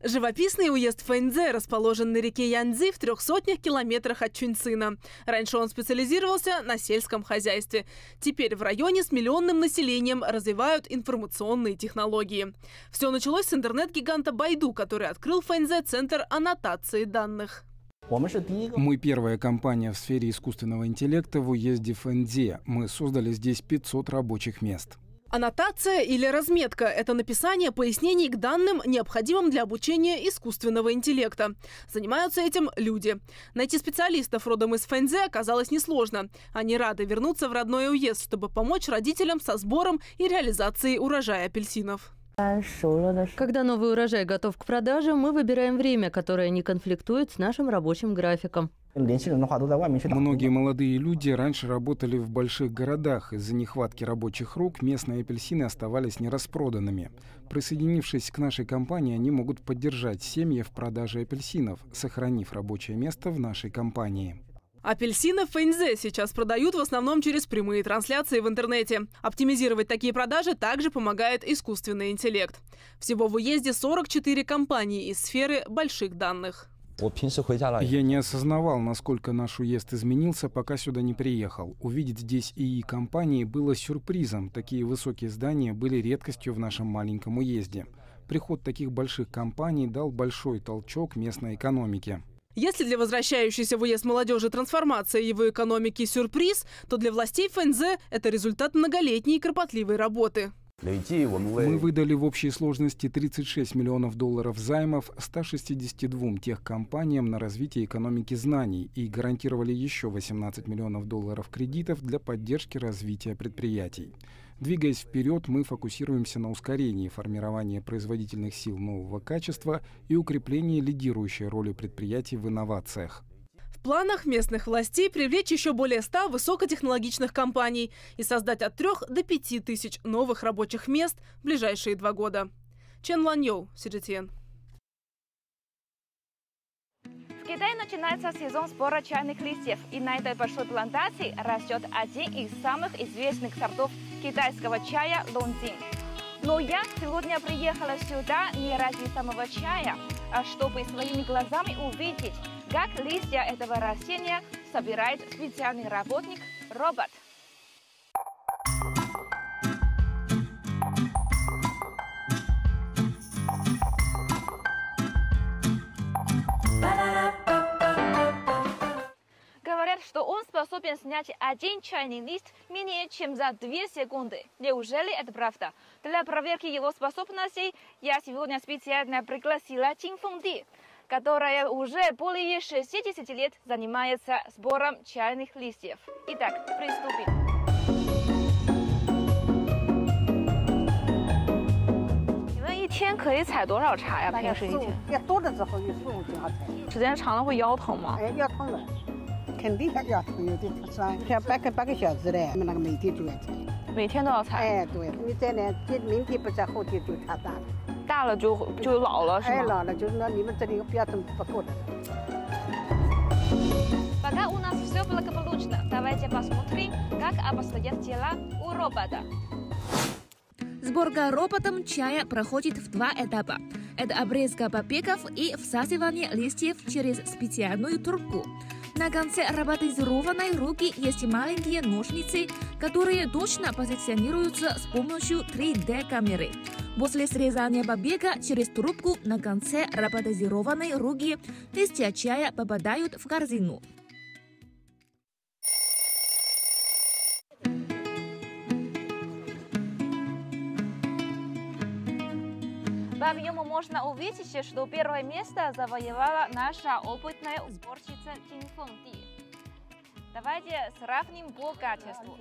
Живописный уезд Фэньцзе расположен на реке Янцзы в 300 километрах от Чуньцина. Раньше он специализировался на сельском хозяйстве. Теперь в районе с миллионным населением развивают информационные технологии. Все началось с интернет-гиганта Байду, который открыл в Фэньцзе центр аннотации данных. Мы первая компания в сфере искусственного интеллекта в уезде Фэньцзе. Мы создали здесь 500 рабочих мест. Аннотация или разметка – это написание пояснений к данным, необходимым для обучения искусственного интеллекта. Занимаются этим люди. Найти специалистов родом из Фэньцзе оказалось несложно. Они рады вернуться в родной уезд, чтобы помочь родителям со сбором и реализацией урожая апельсинов. Когда новый урожай готов к продаже, мы выбираем время, которое не конфликтует с нашим рабочим графиком. Многие молодые люди раньше работали в больших городах. Из-за нехватки рабочих рук местные апельсины оставались нераспроданными. Присоединившись к нашей компании, они могут поддержать семьи в продаже апельсинов, сохранив рабочее место в нашей компании. Апельсины в Фэньцзе сейчас продают в основном через прямые трансляции в интернете. Оптимизировать такие продажи также помогает искусственный интеллект. Всего в уезде 44 компании из сферы больших данных. Я не осознавал, насколько наш уезд изменился, пока сюда не приехал. Увидеть здесь ИИ-компании было сюрпризом. Такие высокие здания были редкостью в нашем маленьком уезде. Приход таких больших компаний дал большой толчок местной экономике. Если для возвращающейся в уезд молодежи трансформация его экономики сюрприз, то для властей Фэньцзе это результат многолетней кропотливой работы. Мы выдали в общей сложности $36 миллионов займов 162 техкомпаниям на развитие экономики знаний и гарантировали еще $18 миллионов кредитов для поддержки развития предприятий. Двигаясь вперед, мы фокусируемся на ускорении формирования производительных сил нового качества и укреплении лидирующей роли предприятий в инновациях. В планах местных властей привлечь еще более 100 высокотехнологичных компаний и создать от 3 до 5 тысяч новых рабочих мест в ближайшие 2 года. Чен Лан Йоу, CGTN. В Китае начинается сезон сбора чайных листьев, и на этой большой плантации растет один из самых известных сортов китайского чая – лонцзинь. Но я сегодня приехала сюда не ради самого чая, а чтобы своими глазами увидеть, как листья этого растения собирает специальный работник – робот. Говорят, что он способен снять один чайный лист менее чем за 2 секунды. Неужели это правда? Для проверки его способностей я сегодня специально пригласила Тин Фэнди, которая уже более 60 лет занимается сбором чайных листьев. Итак, приступим. Пока у нас все благополучно, давайте посмотрим, как обстоят дела у робота. Сборка роботом чая проходит в 2 этапа. Это обрезка побегов и всасывание листьев через специальную трубку. На конце роботизированной руки есть маленькие ножницы, которые точно позиционируются с помощью 3D-камеры. После срезания побега через трубку на конце роботизированной руки листья чая попадают в корзину. По объему можно увидеть, что первое место завоевала наша опытная сборщица Тин Фэнди. Давайте сравним по качеству.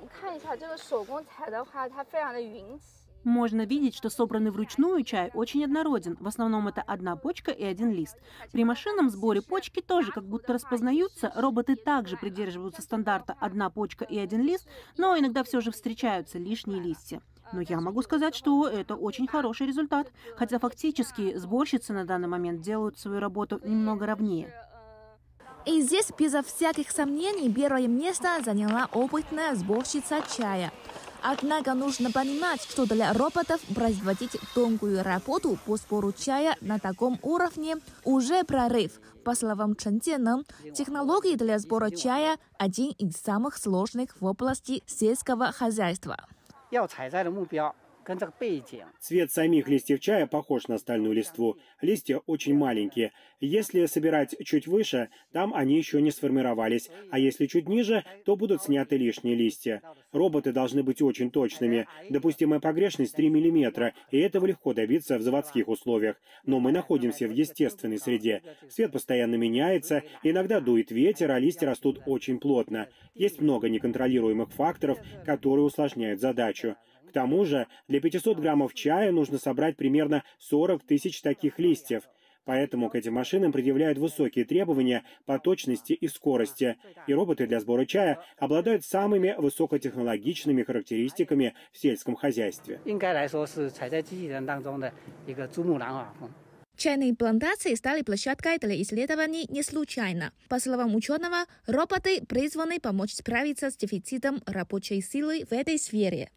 Можно видеть, что собранный вручную чай очень однороден. В основном это 1 почка и 1 лист. При машинном сборе почки тоже как будто распознаются. Роботы также придерживаются стандарта 1 почка и 1 лист, но иногда все же встречаются лишние листья. Но я могу сказать, что это очень хороший результат, хотя фактически сборщицы на данный момент делают свою работу немного ровнее. И здесь безо всяких сомнений первое место заняла опытная сборщица чая. Однако нужно понимать, что для роботов производить тонкую работу по сбору чая на таком уровне уже прорыв. По словам Чен Jianeng, технологии для сбора чая – один из самых сложных в области сельского хозяйства. Цвет самих листьев чая похож на стальную листву. Листья очень маленькие. Если собирать чуть выше, там они еще не сформировались, а если чуть ниже, то будут сняты лишние листья. Роботы должны быть очень точными. Допустимая погрешность 3 мм, и этого легко добиться в заводских условиях. Но мы находимся в естественной среде. Свет постоянно меняется, иногда дует ветер, а листья растут очень плотно. Есть много неконтролируемых факторов, которые усложняют задачу. К тому же для 500 граммов чая нужно собрать примерно 40 тысяч таких листьев. Поэтому к этим машинам предъявляют высокие требования по точности и скорости. И роботы для сбора чая обладают самыми высокотехнологичными характеристиками в сельском хозяйстве. Чайные плантации стали площадкой для исследований не случайно. По словам ученого, роботы призваны помочь справиться с дефицитом рабочей силы в этой сфере.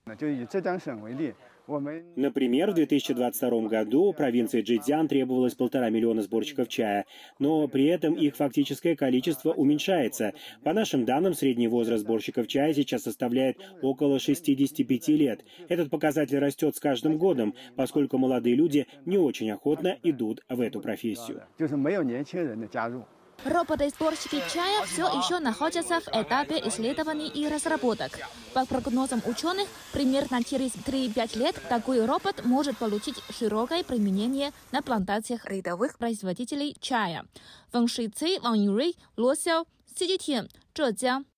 Например, в 2022 году провинции Чжэцзян требовалось 1,5 миллиона сборщиков чая, но при этом их фактическое количество уменьшается. По нашим данным, средний возраст сборщиков чая сейчас составляет около 65 лет. Этот показатель растет с каждым годом, поскольку молодые люди не очень охотно идут в эту профессию. Роботы-сборщики чая все еще находятся в этапе исследований и разработок. По прогнозам ученых, примерно через 3-5 лет такой робот может получить широкое применение на плантациях рядовых производителей чая. Ван Шици, Ван Юрий, Ло Сяо, CGTN, Зhejiang.